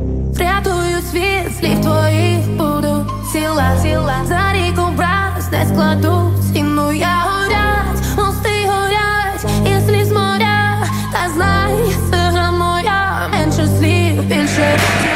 Врятую світ, слів твоїх буду ціла. За ріку браз не складуть, стіну я горять, мости горять, і сліз моря. Та знай, сила моя, менше слів, більше